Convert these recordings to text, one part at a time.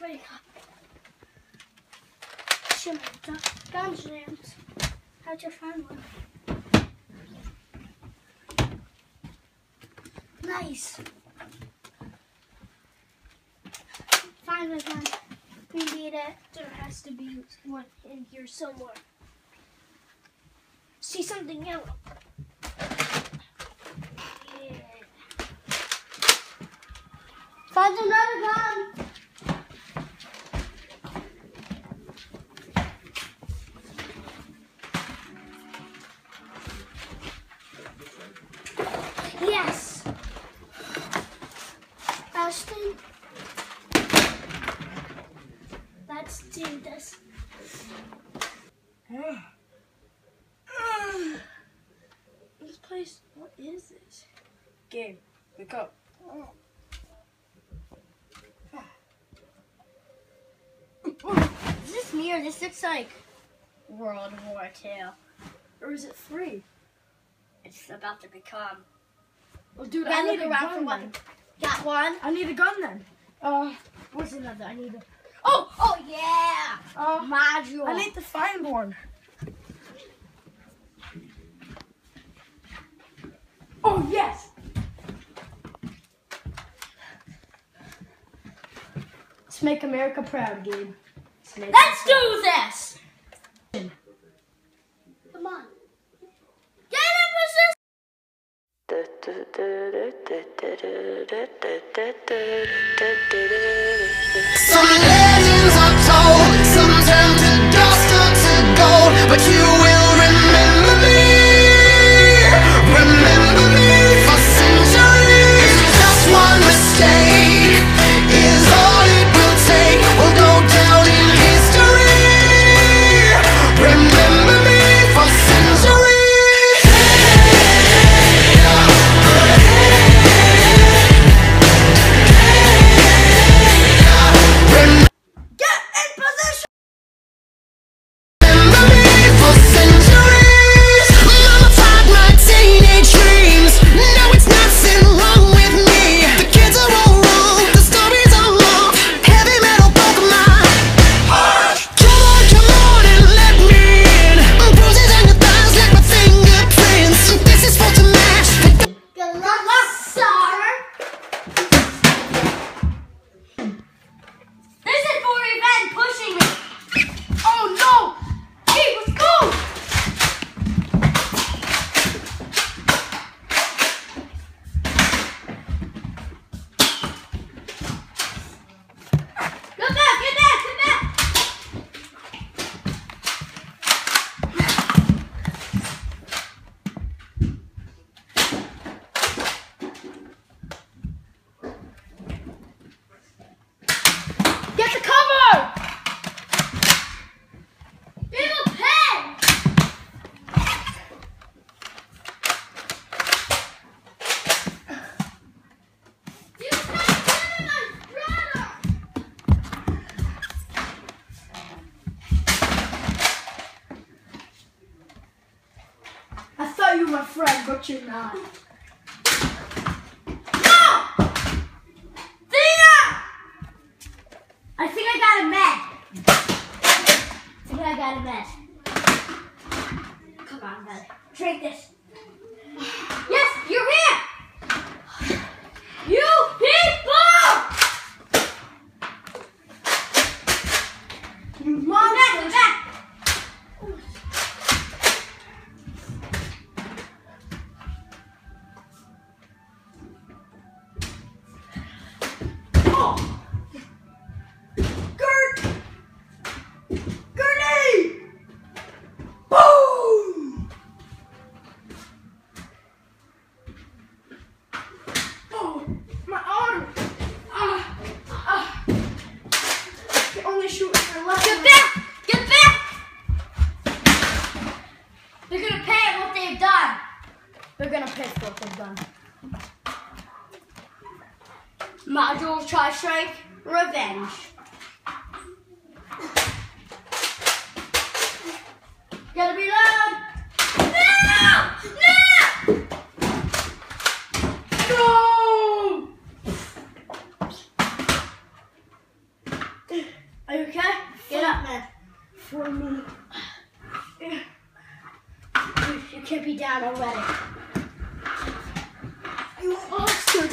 pretty hot. Guns jams. How'd you find one? Nice. Find a gun. We need it. There has to be one in here somewhere. See something yellow. Yeah. Find another gun. Yes. Ashton. Let's do this. This place, what is this? Gabe, wake up. Is this me or this looks like World War II? Or is it 3? It's about to become. Well, dude, I I need look a around for gun one. then. Got one? I need a gun then. Where's another? I need a. Oh yeah! Module. I need to find one. Oh, yes! Let's make America proud, Gabe. Let's do this! Come on. Get in Some legends are told, some turn to dust or to gold, but you will remember me for centuries. Just one mistake is all it will take. We'll go down in history. Remember me for centuries. Get in position! Remember me for centuries. Mama taught my teenage dreams. No, it's nothing wrong with me. The kids are all wrong, the stories are long. Heavy metal broke my heart. Come on and let me in. Bruises on your thighs like my fingerprints. This is for to match. Good luck, sir! This is for revenge pushing me! Oh no! Hey, let's go! Get back! Get back! Get back! Get the cover! Give a pen! You can't get in my brother! I thought you were my friend, but you're not. No! Dina! I think I got a med. Come on, man. Drink this. Yes, you're here! You people! Mom, Back, back! oh. Gert! Grenade! Boom! Oh, my arm! I can only shoot with my left Get hand. back! Get back! They're gonna pay what they've done. They're gonna pay for what they've done. Module Tri-Strike Revenge. Gotta be loud. No! No! No! You can't be down already. You monster.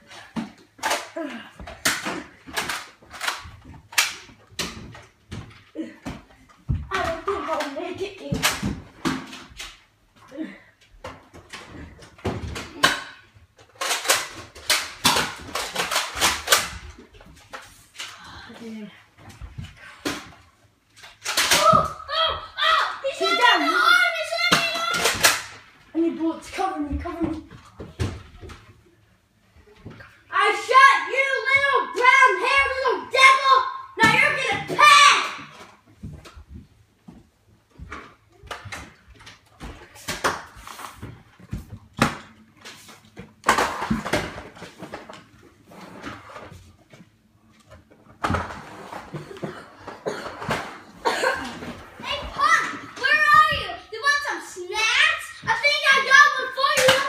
I don't think I'll make it in. He's down. I need bullets. Cover me, cover me. I shot you, little brown-haired little devil. Now you're gonna pay. Hey, Pop, where are you? You want some snacks? I think I got one for you.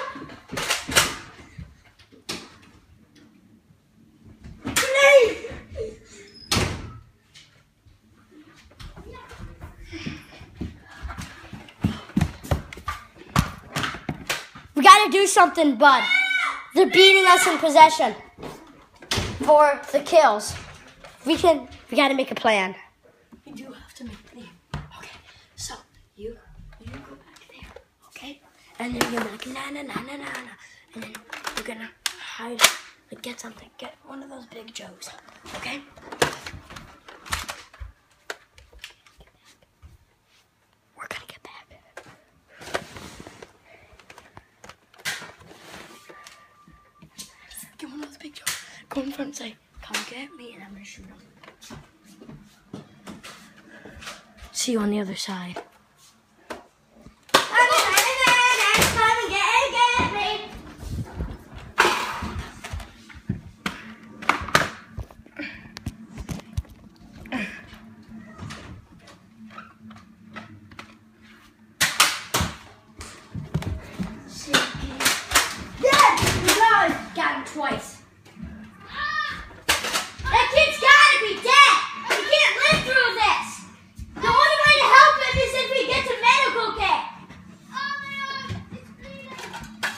We gotta do something, bud. They're beating us in possession for the kills. We gotta make a plan. We do have to make a plan. Okay, so you go back there, okay? And then you're like, na na na na na na. And then you're gonna hide, like get something, get one of those big Joes, okay? We're gonna get back. Get one of those big Joes. Go in front and say, come get me, and I'm gonna shoot him. See you on the other side. Got him twice. That kid's gotta be dead. He can't live through this. The only way to help him is if we get to medical care. Oh no, it's bleeding.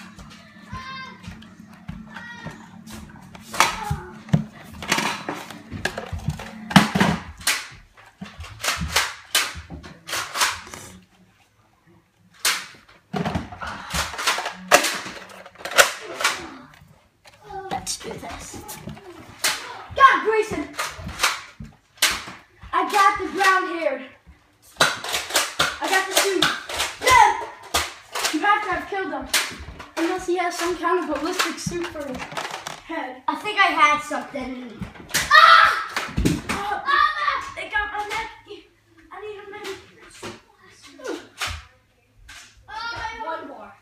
Let's do this. God, Grayson! I got the brown-haired. I got the suit. Dead! You have to have killed him. Unless he has some kind of ballistic suit for his head. I think I had something. Ah! Oh, they got my neck. I need a minute. One more.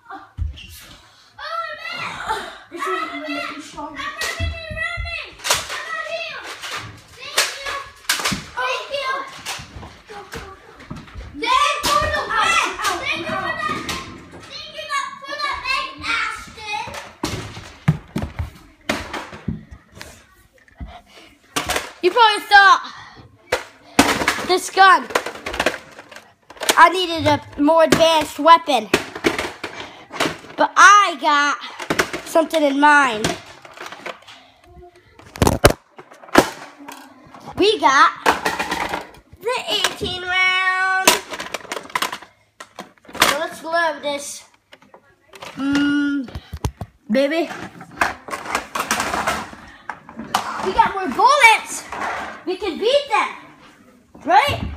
Oh man! This isn't gonna make you stronger. I'm running! I'm not healed! Thank you! Thank you! Go, go, go. Thank you for the win! ow, Thank you ow. for that! Thank you for that egg, Ashton! You probably thought this gun, I needed a more advanced weapon. But I got something in mind. We got the 18 round. So let's load this. Baby. We got more bullets. We can beat them. Right?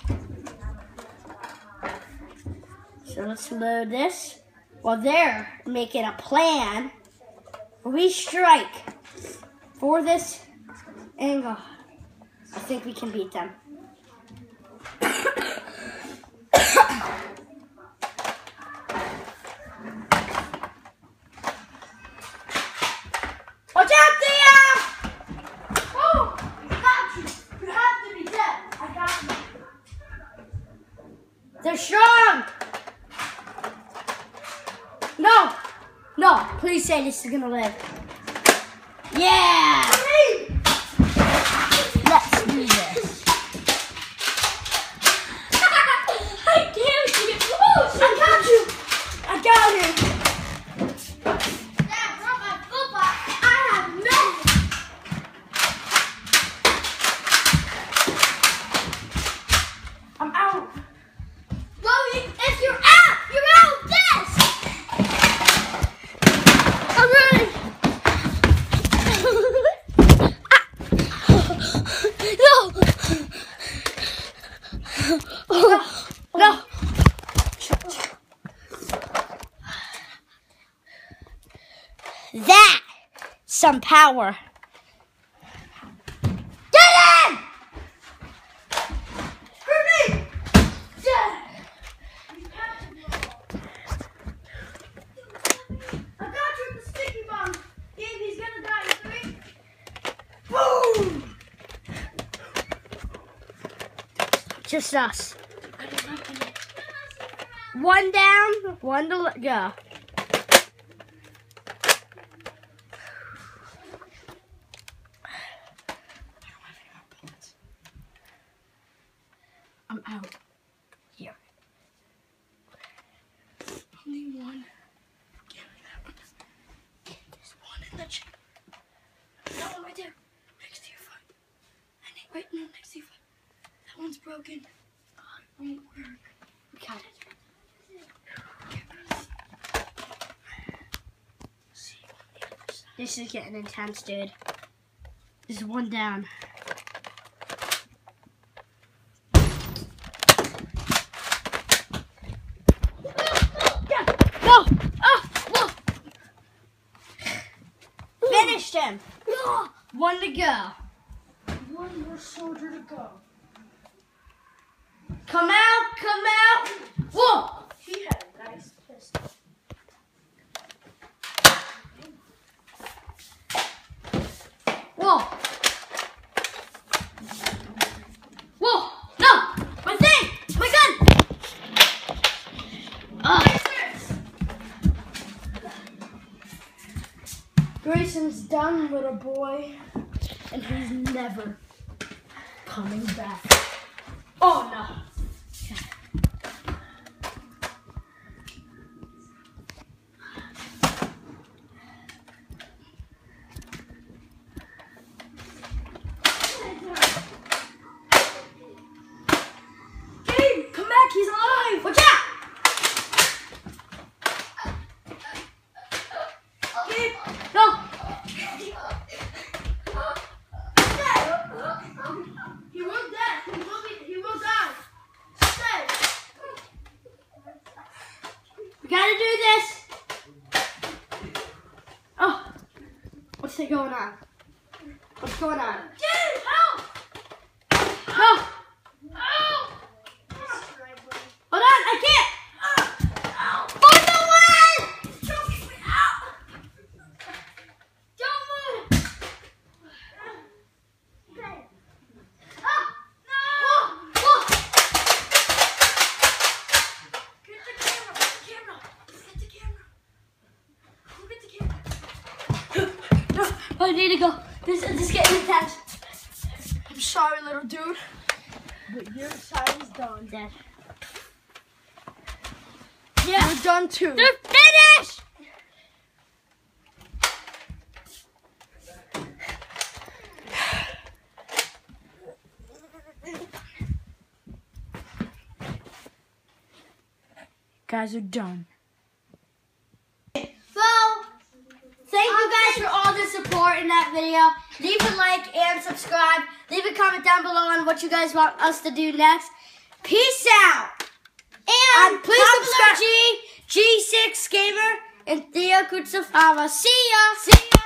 So let's load this. While they're making a plan, we strike for this angle. I think we can beat them. Watch out, Thea! Oh, I got you. You have to be dead. I got you. They're strong. No, no, please say this is gonna live. Yeah! Let's do this. I damn you! Oh, I got you! that some power. Get in! Hurry! I got you with the sticky bomb. Gabe, he's gonna die. 3. Boom! Just us. One down, one to go. I'm out. Here. Only one. There's one in the chair. That one right there. Next to your foot. I think right now next to your foot. That one's broken. It won't work. We got it. This is getting intense, dude. There's one down. Go! Oh! Finished him. One to go. One more soldier to go. Come out! Come out! Whoa! He had a nice pistol. Whoa! Whoa! No! My thing! My gun! Grayson's done, little boy. And he's never coming back. Oh no! Gabe, come back, he's alive! Watch out! Gabe! No! He will die. He will die. Stay. We gotta do this! Oh! What's going on? What's going on? Gabe, help! No! Help! Hold on, I can't! Find the way! Don't get me out! Don't move! Okay. Ah! No! Whoa! Get the camera! Get the camera! Get the camera! Go get the camera! No, I need to go. This is getting intense. I'm sorry, little dude. But your side is done. Dead. You're done too. They're finished! Guys are done. Well, thank you guys for all the support in that video. Leave a like and subscribe. Leave a comment down below on what you guys want us to do next. Peace out. And please subscribe. G6 Gamer and Theo Kutsufava. See ya. See ya.